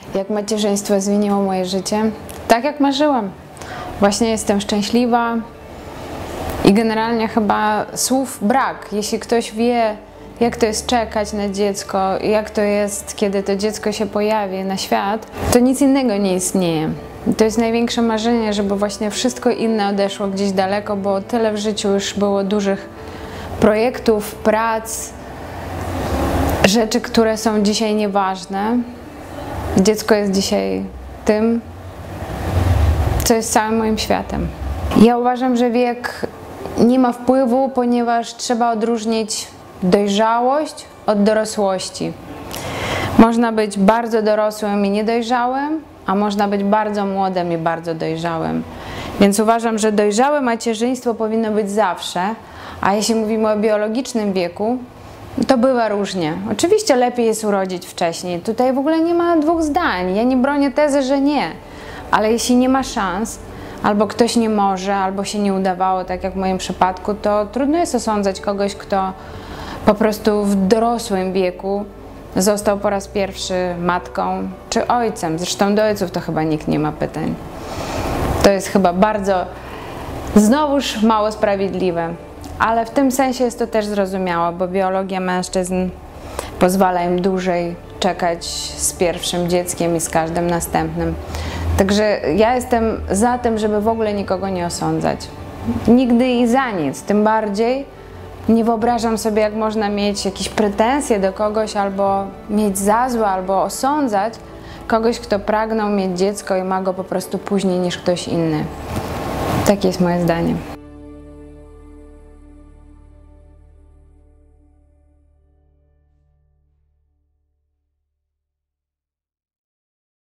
Jak macierzyństwo zmieniło moje życie? Tak jak marzyłam. Właśnie jestem szczęśliwa i generalnie chyba słów brak. Jeśli ktoś wie, jak to jest czekać na dziecko, jak to jest, kiedy to dziecko się pojawi na świat, to nic innego nie istnieje. To jest największe marzenie, żeby właśnie wszystko inne odeszło gdzieś daleko, bo tyle w życiu już było dużych projektów, prac, rzeczy, które są dzisiaj nieważne. Dziecko jest dzisiaj tym, co jest całym moim światem. Ja uważam, że wiek nie ma wpływu, ponieważ trzeba odróżnić dojrzałość od dorosłości. Można być bardzo dorosłym i niedojrzałym, a można być bardzo młodym i bardzo dojrzałym. Więc uważam, że dojrzałe macierzyństwo powinno być zawsze, a jeśli mówimy o biologicznym wieku, to bywa różnie. Oczywiście lepiej jest urodzić wcześniej. Tutaj w ogóle nie ma dwóch zdań. Ja nie bronię tezy, że nie. Ale jeśli nie ma szans, albo ktoś nie może, albo się nie udawało, tak jak w moim przypadku, to trudno jest osądzać kogoś, kto po prostu w dorosłym wieku został po raz pierwszy matką czy ojcem. Zresztą do ojców to chyba nikt nie ma pytań. To jest chyba bardzo, znowuż mało sprawiedliwe. Ale w tym sensie jest to też zrozumiałe, bo biologia mężczyzn pozwala im dłużej czekać z pierwszym dzieckiem i z każdym następnym. Także ja jestem za tym, żeby w ogóle nikogo nie osądzać. Nigdy i za nic. Tym bardziej nie wyobrażam sobie, jak można mieć jakieś pretensje do kogoś, albo mieć za złe, albo osądzać kogoś, kto pragnął mieć dziecko i ma go po prostu później niż ktoś inny. Takie jest moje zdanie.